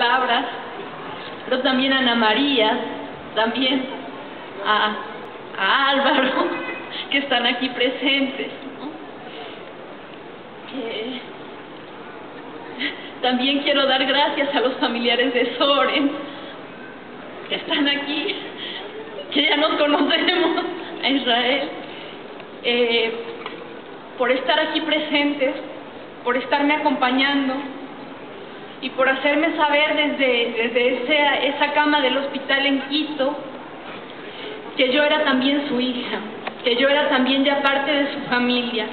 palabras, pero también a Ana María, también a Álvaro, que están aquí presentes, ¿no? También quiero dar gracias a los familiares de Soren, que están aquí, que ya nos conocemos, a Israel, por estar aquí presentes, por estarme acompañando y por hacerme saber desde esa cama del hospital en Quito que yo era también su hija, que yo era también ya parte de su familia.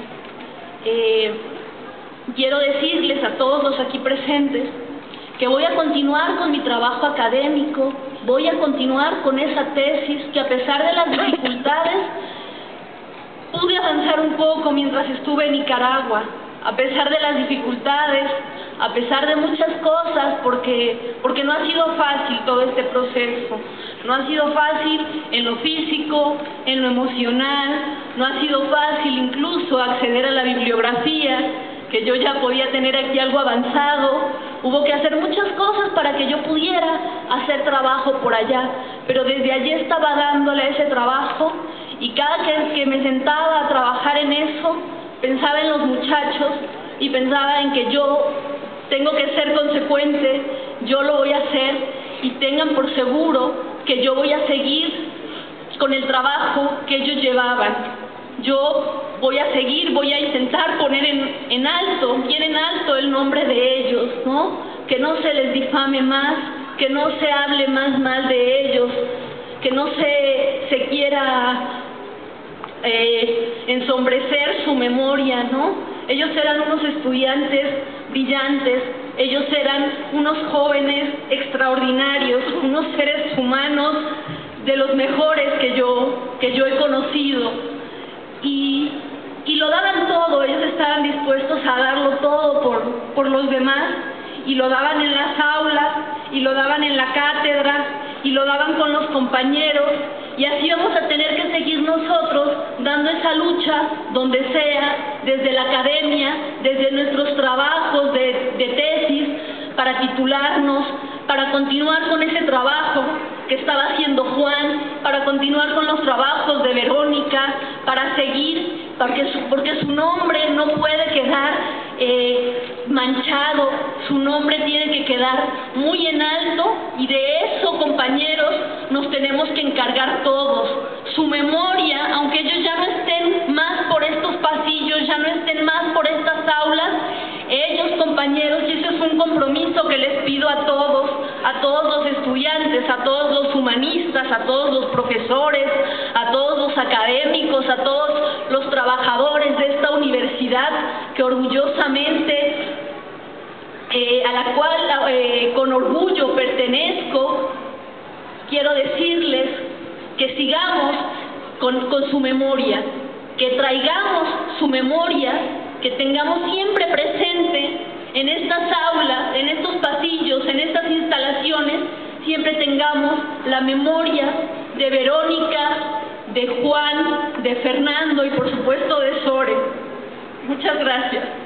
Quiero decirles a todos los aquí presentes que voy a continuar con mi trabajo académico, voy a continuar con esa tesis que, a pesar de las dificultades, pude avanzar un poco mientras estuve en Nicaragua, a pesar de las dificultades, a pesar de muchas cosas, porque no ha sido fácil todo este proceso. No ha sido fácil en lo físico, en lo emocional, no ha sido fácil incluso acceder a la bibliografía, que yo ya podía tener aquí algo avanzado. Hubo que hacer muchas cosas para que yo pudiera hacer trabajo por allá, pero desde allí estaba dándole ese trabajo, y cada que me sentaba a trabajar en eso, pensaba en los muchachos y pensaba en que yo tengo que ser consecuente, yo lo voy a hacer, y tengan por seguro que yo voy a seguir con el trabajo que ellos llevaban. Yo voy a seguir, voy a intentar poner en alto, bien en alto, el nombre de ellos, ¿no? Que no se les difame más, que no se hable más mal de ellos, que no se quiera ensombrecer su memoria, ¿no? Ellos eran unos estudiantes brillantes, ellos eran unos jóvenes extraordinarios, unos seres humanos de los mejores que yo he conocido, y lo daban todo. Ellos estaban dispuestos a darlo todo por los demás, y lo daban en las aulas, y lo daban en la cátedra, y lo daban con los compañeros, y así vamos a tener que seguir nosotros dando esa lucha donde sea, desde la academia, desde nuestros trabajos de tesis, para titularnos, para continuar con ese trabajo que estaba haciendo Juan, para continuar con los trabajos de Verónica, para seguir, porque su nombre no puede quedar manchado, su nombre tiene que quedar muy en alto, y de eso, compañeros, nos tenemos que encargar todos. Su memoria, aunque ellos ya no estén más por estos pasillos, ya no estén más por estas aulas, ellos, compañeros, y ese es un compromiso que les pido a todos los estudiantes, a todos los humanistas, a todos los profesores, a todos los académicos, a todos los trabajadores de esta universidad que orgullosamente, a la cual con orgullo pertenezco. Quiero decirles que sigamos con su memoria, que traigamos su memoria, que tengamos siempre presente en estas aulas, en estos pasillos, en estas instalaciones, siempre tengamos la memoria de Verónica, de Juan, de Fernando y por supuesto de Soren. Muchas gracias.